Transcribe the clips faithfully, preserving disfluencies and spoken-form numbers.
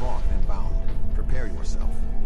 Voth inbound. Prepare yourself.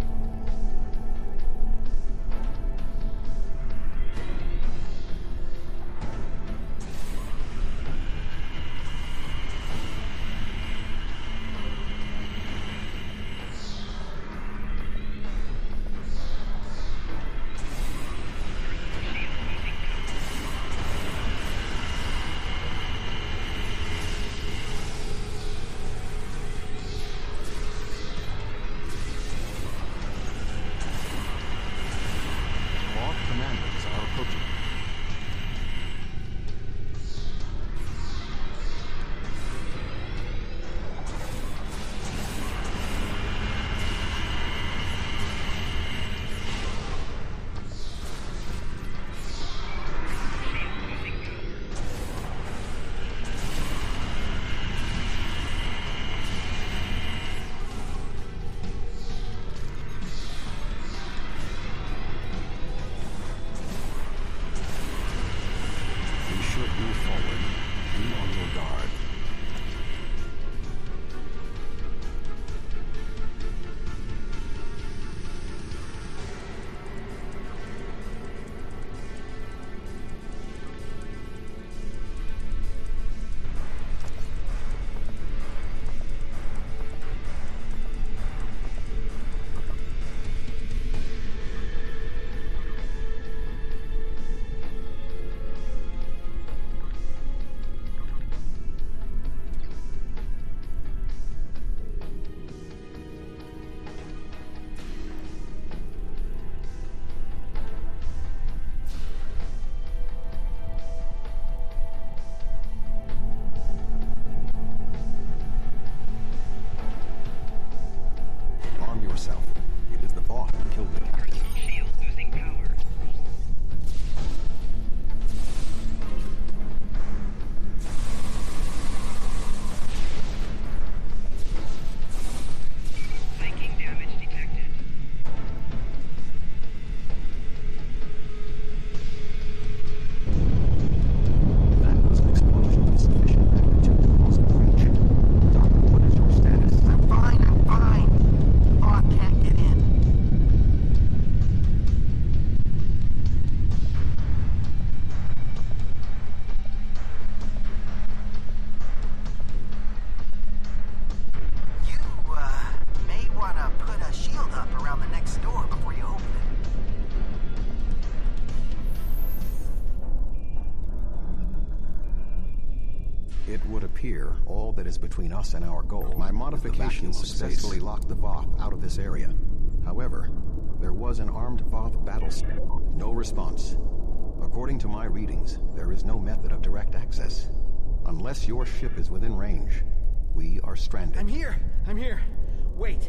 All that is between us and our goal. My modifications successfully locked the Voth out of this area. However, there was an armed Voth battle. No response. According to my readings, there is no method of direct access. Unless your ship is within range, we are stranded. I'm here! I'm here! Wait!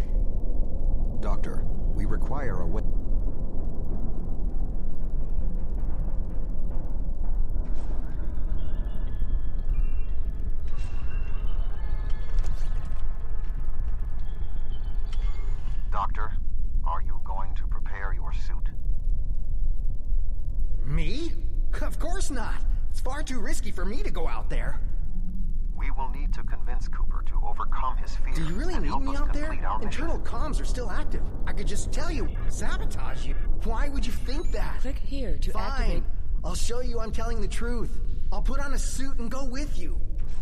Doctor, we require a way... Doctor, are you going to prepare your suit? Me? Of course not. It's far too risky for me to go out there. We will need to convince Cooper to overcome his fear. Do you really need me out there? Internal comms are still active. I could just tell you, sabotage you. Why would you think that? Click here to Fine. activate. I'll show you I'm telling the truth. I'll put on a suit and go with you.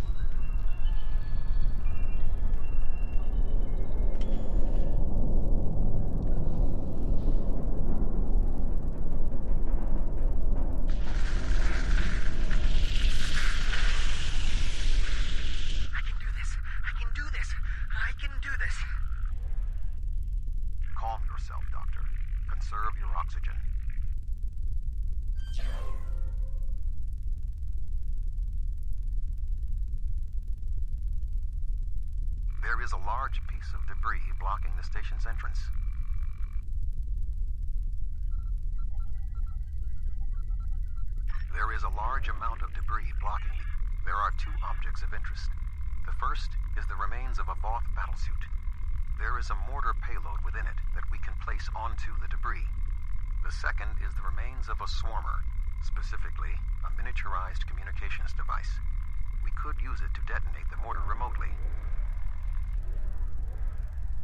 There is a large piece of debris blocking the station's entrance. There is a large amount of debris blocking the... There are two objects of interest. The first is the remains of a Voth battlesuit. There is a mortar payload within it that we can place onto the debris. The second is the remains of a swarmer, specifically a miniaturized communications device. We could use it to detonate the mortar remotely.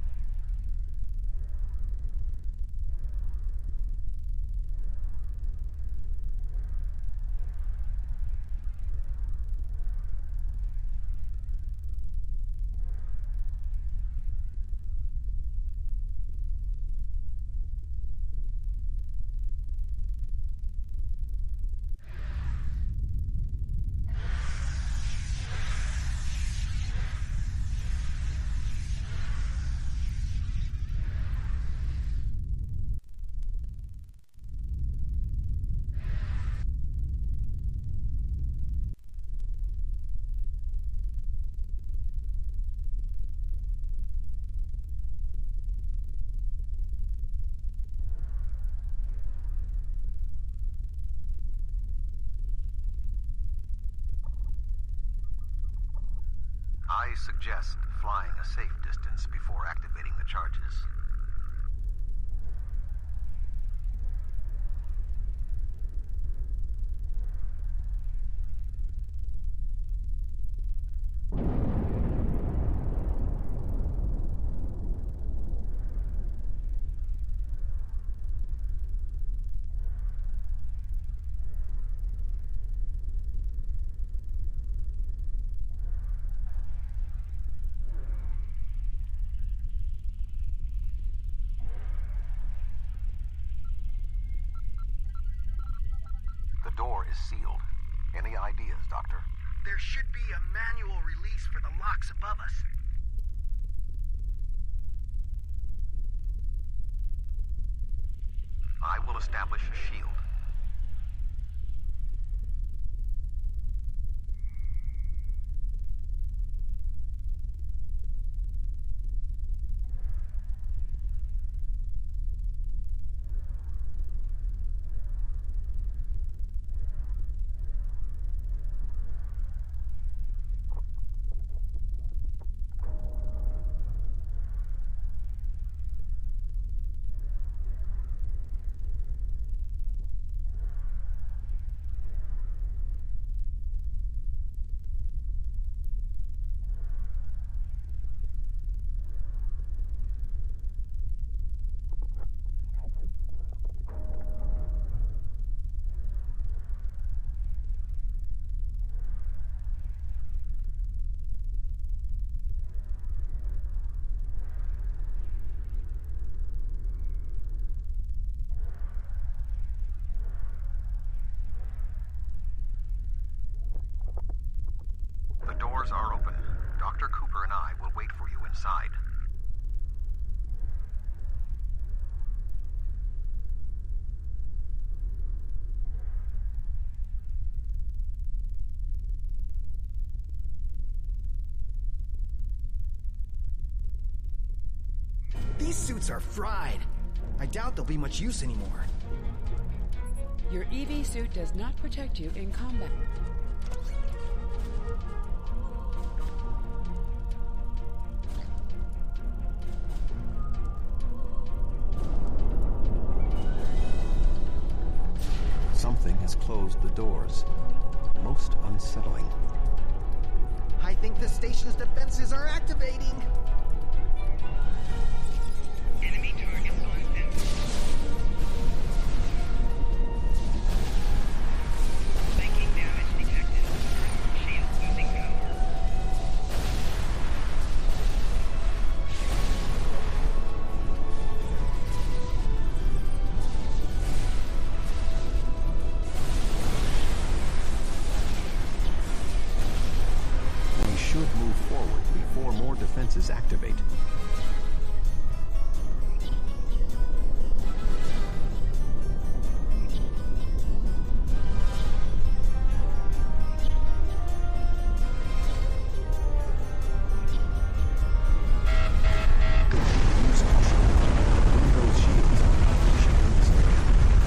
I suggest flying a safe distance before activating the charges. The door is sealed. Any ideas, Doctor? There should be a manual release for the locks above us. I will establish a shield. The doors are open. Doctor Cooper and I will wait for you inside. These suits are fried. I doubt they'll be much use anymore. Your E V suit does not protect you in combat. Something has closed the doors. Most unsettling. I think the station's defenses are activating. Enemy targets on sensor. Psychic damage detected. Shield losing power. We should move forward before more defenses activate. Use caution. Windows shields are not efficient in this area.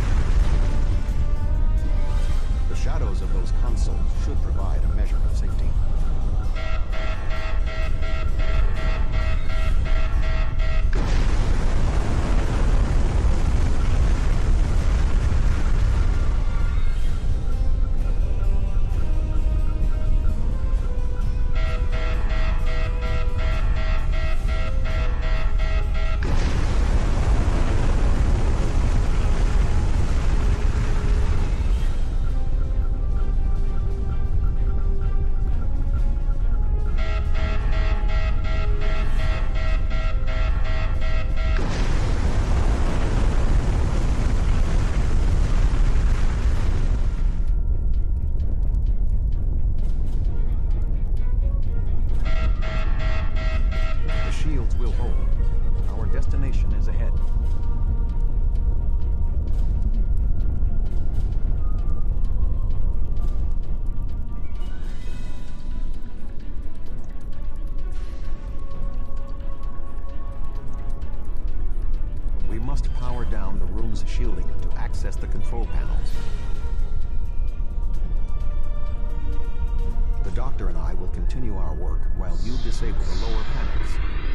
The shadows of those consoles should provide a measure of safety. The shields will hold. Our destination is ahead. We must power down the room's shielding to access the control panels. The doctor and I will continue our work while you disable the lower panels.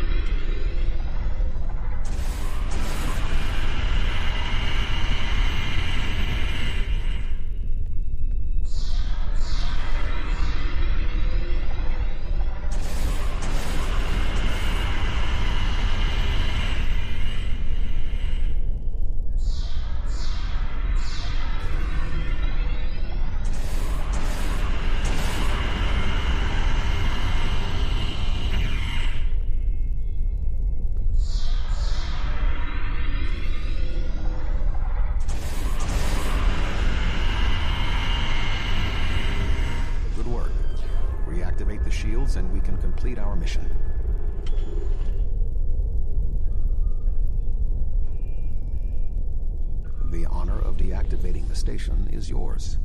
Shields and we can complete our mission. The honor of deactivating the station is yours.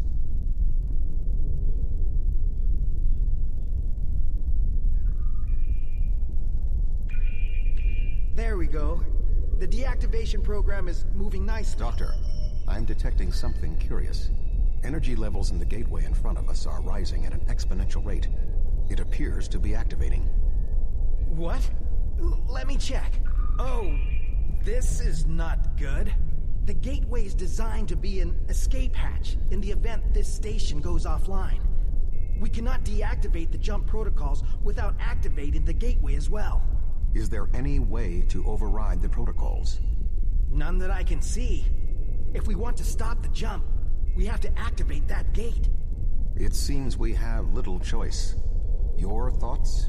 There we go. The deactivation program is moving nicely. Doctor, I'm detecting something curious. Energy levels in the gateway in front of us are rising at an exponential rate. It appears to be activating. What? L- let me check. Oh, this is not good. The gateway is designed to be an escape hatch in the event this station goes offline. We cannot deactivate the jump protocols without activating the gateway as well. Is there any way to override the protocols? None that I can see. If we want to stop the jump, we have to activate that gate. It seems we have little choice. Your thoughts?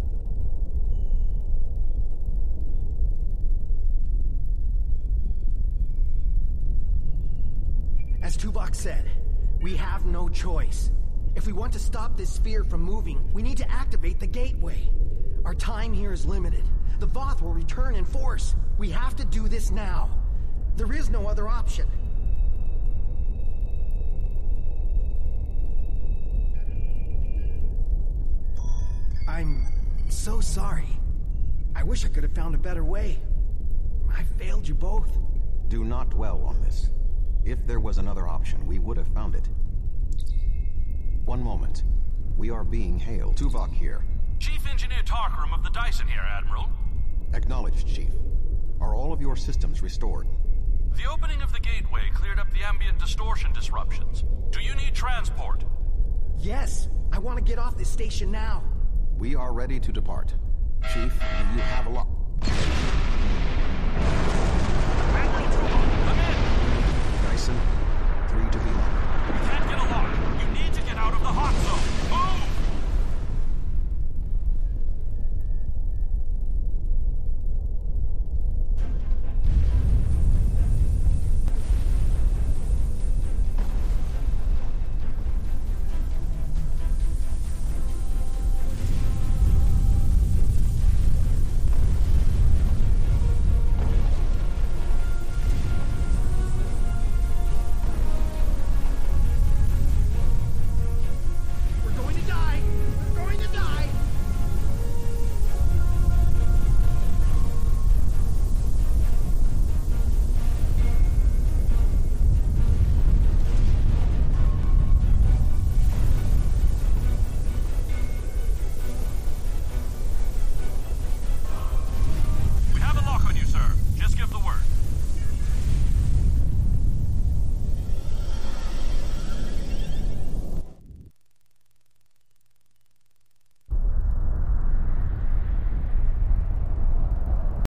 As Tuvok said, we have no choice. If we want to stop this sphere from moving, we need to activate the gateway. Our time here is limited. The Voth will return in force. We have to do this now. There is no other option. I'm so sorry. I wish I could have found a better way. I failed you both. Do not dwell on this. If there was another option, we would have found it. One moment. We are being hailed. Tuvok here. Chief Engineer Tarkaram of the Dyson here, Admiral. Acknowledged, Chief. Are all of your systems restored? The opening of the gateway cleared up the ambient distortion disruptions. Do you need transport? Yes. I want to get off this station now. We are ready to depart. Chief, do you have a lot?